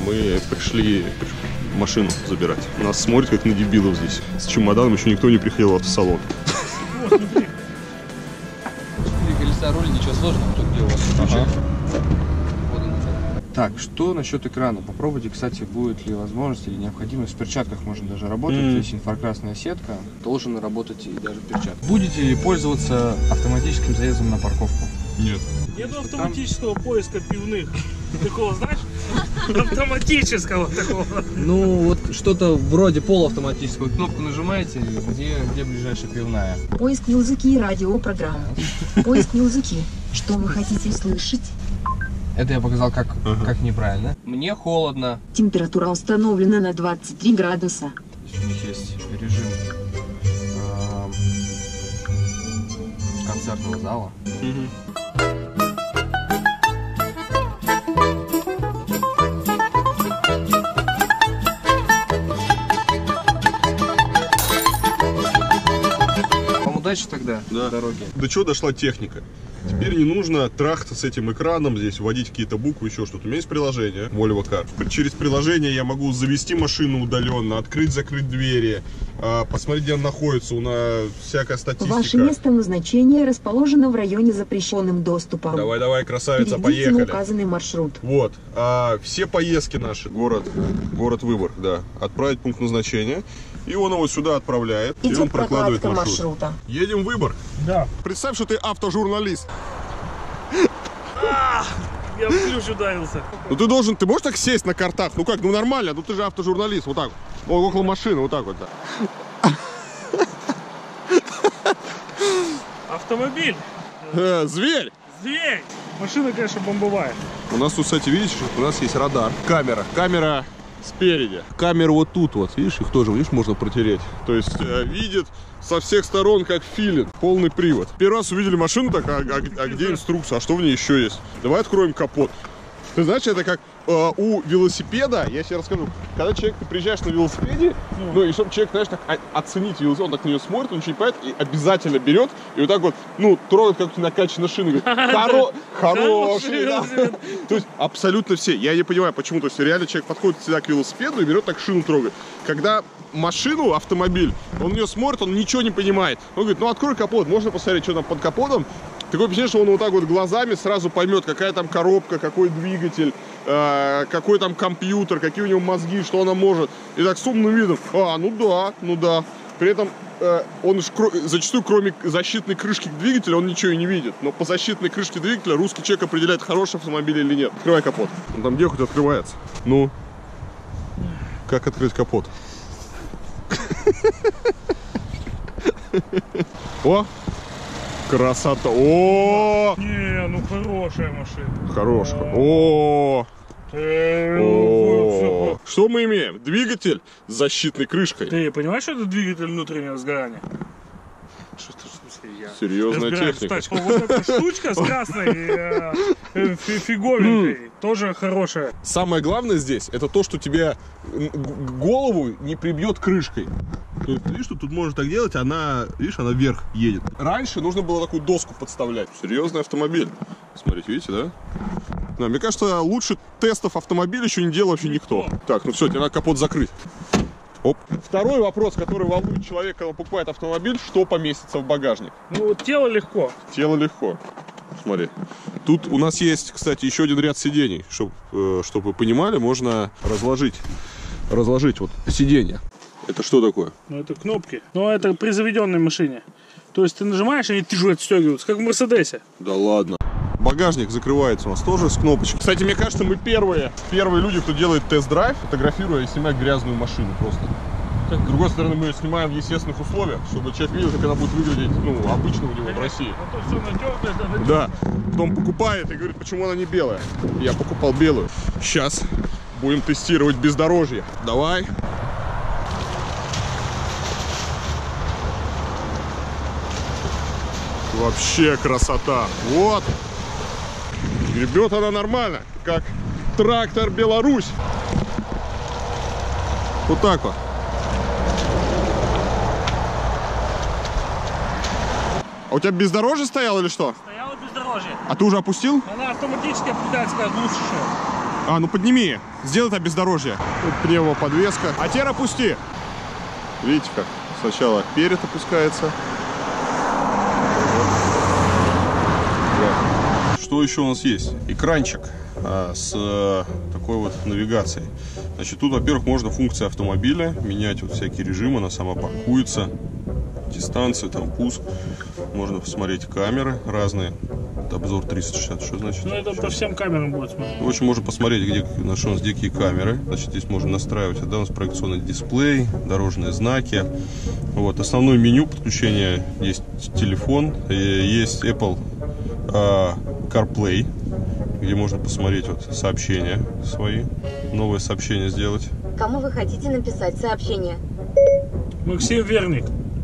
мы пришли машину забирать. Нас смотрят как на дебилов здесь. С чемоданом еще никто не приходил в автосалон. Колеса, руль, ничего сложного, тут где у вас ключи. Так, что насчет экрана? Попробуйте, кстати, будет ли возможность или необходимость. В перчатках можно даже работать. Здесь инфракрасная сетка. Должен работать и даже перчатки. Будете ли пользоваться автоматическим заездом на парковку? Нет. Нету автоматического поиска пивных. Такого, знаешь? Автоматического такого. Ну, вот что-то вроде полуавтоматического. Кнопку нажимаете, где ближайшая пивная. Поиск музыки и радиопрограммы. Поиск музыки. Что вы хотите слышать? Это я показал как неправильно. Мне холодно. Температура установлена на 23 градуса. У них есть режим концертного зала. Вам удачи тогда на дороге. До чего дошла техника? Теперь не нужно трахаться с этим экраном, здесь вводить какие-то буквы, еще что-то. У меня есть приложение Volvo Car. Через приложение я могу завести машину удаленно, открыть-закрыть двери, посмотреть, где она находится, всякая статистика. Ваше место назначения расположено в районе запрещенным доступом. Давай, красавица, Перейдите поехали. на указанный маршрут. Вот, все поездки наши, город Выборг, да, отправить пункт назначения. И он его сюда отправляет, и он прокладывает маршрут. Едем в Выборг? Да. Представь, что ты автожурналист. Я в ключ ударился. Ну ты можешь так сесть на картах? Ну как, нормально, ты же автожурналист, вот так. Около машины, вот так вот. Да. Автомобиль. Зверь! Зверь. Машина, конечно, бомбовая. У нас тут, кстати, видишь, у нас есть радар. Камера спереди. Камера вот тут вот, видишь, их тоже, можно протереть. То есть видит со всех сторон, как филин, полный привод. Первый раз увидели машину, так, а где инструкция, а что в ней еще есть? Давай откроем капот. Ты знаешь, это как у велосипеда, я тебе расскажу, когда ты приезжаешь на велосипеде, ну и чтобы человек, знаешь, так оценить велосипед, он так на нее смотрит, он ничего не понимает, и обязательно берет, и вот так вот, трогает как-то накачанные шины, говорит, хороший, да. То есть абсолютно все, я не понимаю, почему, то есть реально человек подходит всегда к велосипеду и берет так шину трогает. Когда машину, автомобиль, он на нее смотрит, он ничего не понимает, он говорит, открой капот, можно посмотреть, что там под капотом. Такое впечатление, что он вот так вот глазами сразу поймет, какая там коробка, какой двигатель, какой там компьютер, какие у него мозги, что она может. И так с умным видом, ну да. При этом он зачастую, кроме защитной крышки двигателя, он ничего и не видит. Но по защитной крышке двигателя русский человек определяет, хороший автомобиль или нет. Открывай капот. Он там где хоть открывается? Ну, как открыть капот? О! Красота! О! Не, ну хорошая машина. Хорошая. О! Что мы имеем? Двигатель с защитной крышкой. Ты понимаешь, что это двигатель внутреннего сгорания? Что это, в смысле, я серьезная техника. Вот эта штучка с красной фиговинкой тоже хорошая. Самое главное здесь, это то, что тебе голову не прибьет крышкой. То есть, видишь, что тут можно так делать, она вверх едет. Раньше нужно было такую доску подставлять. Серьезный автомобиль. Смотрите, видите, да? Да, мне кажется, лучше тестов автомобиля еще не делал вообще никто. Так, ну все, тебе надо капот закрыть. Оп. Второй вопрос, который волнует человека, когда он покупает автомобиль, что поместится в багажник? Ну, тело легко. Тело легко. Смотри. Тут у нас есть, кстати, еще один ряд сидений. Чтобы вы понимали, можно разложить вот сиденья. Это что такое? Ну, это кнопки. Ну, это при заведенной машине. То есть ты нажимаешь, они отстегиваются, как в Мерседесе. Да ладно. Багажник закрывается у нас тоже с кнопочки. Кстати, мне кажется, мы первые люди, кто делает тест-драйв, фотографируя и снимая грязную машину просто. С другой стороны, мы ее снимаем в естественных условиях, чтобы человек видел, как она будет выглядеть, обычно у него в России. А то все натертое, это натертое. Да. Потом покупает и говорит, почему она не белая. Я покупал белую. Сейчас будем тестировать бездорожье. Давай. Вообще красота. Вот. Гребет она нормально, как трактор Беларусь. Вот так вот. А у тебя бездорожье стояло или что? Стояло бездорожье. А ты уже опустил? Она автоматически определяется, как лучше. А, ну подними. Сделай это бездорожье. Тут пневмоподвеска. А теперь опусти. Видите как? Сначала перед опускается. Да. Что еще у нас есть? Экранчик с такой вот навигацией. Значит, тут, во-первых, можно функции автомобиля менять вот всякие режимы, она сама паркуется, дистанцию, там пуск. Можно посмотреть камеры разные. Обзор 360, что значит? Ну это по всем камерам будет смотреть. В общем, можно посмотреть, где, на что у нас какие камеры. Значит, здесь можно настраивать. Да, у нас проекционный дисплей, дорожные знаки. Вот, основное меню подключения. Есть телефон, есть Apple CarPlay, где можно посмотреть вот сообщения свои, новые сообщения сделать. Кому вы хотите написать сообщение? Максим Верник.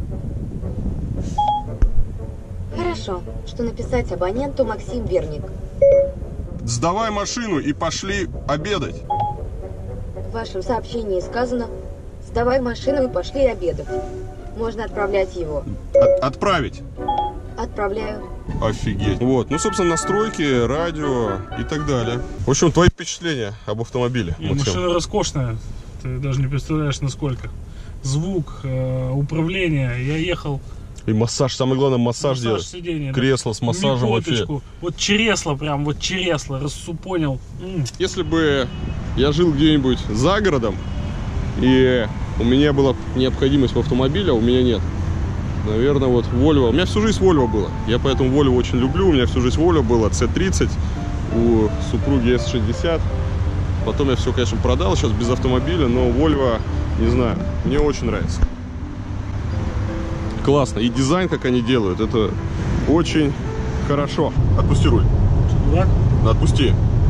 Хорошо, что написать абоненту Максим Верник. Сдавай машину и пошли обедать. В вашем сообщении сказано: сдавай машину и пошли обедать. Можно отправлять его. Отправить. Отправляю. Офигеть. Вот, ну, собственно, настройки, радио и так далее. В общем, твои впечатления об автомобиле, Максим? Машина роскошная. Ты даже не представляешь, насколько. Звук, управление. Я ехал. И массаж, самое главное, массаж делать. Сиденья, кресло да. с массажем вообще. Вот чересло прям, вот чересло, понял. Если бы я жил где-нибудь за городом, и у меня была необходимость в автомобиле, а у меня нет. Наверное, вот Volvo. У меня всю жизнь Volvo было. Я поэтому Volvo очень люблю. У меня всю жизнь Volvo было. C30, у супруги S60. Потом я все, конечно, продал. Сейчас без автомобиля, но Volvo, не знаю, мне очень нравится. Классно. И дизайн, как они делают, это очень хорошо. Отпусти руль. Да? Отпусти.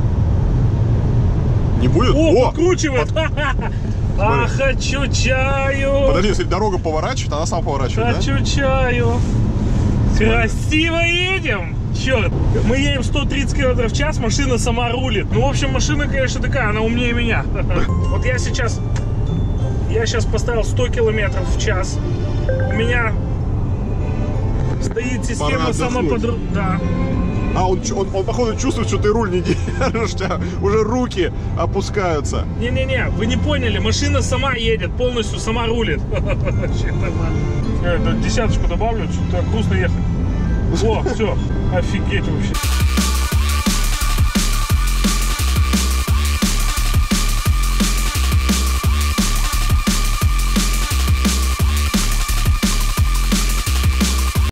Не будет? О, подкручивает! А, хочу чаю! Подожди, если дорога поворачивает, она сама поворачивает, хочу чаю! Красиво едем! Черт! Мы едем 130 км в час, машина сама рулит. Ну, в общем, машина, конечно, такая, она умнее меня. Вот я сейчас поставил 100 км в час. У меня стоит система самоподружки. Да. А он, походу, чувствует, что ты руль не держишь, у тебя уже руки опускаются. Не-не-не, вы не поняли, машина сама едет, полностью сама рулит. Вообще нормально. Десяточку добавлю, что-то грустно ехать. О, все, офигеть вообще.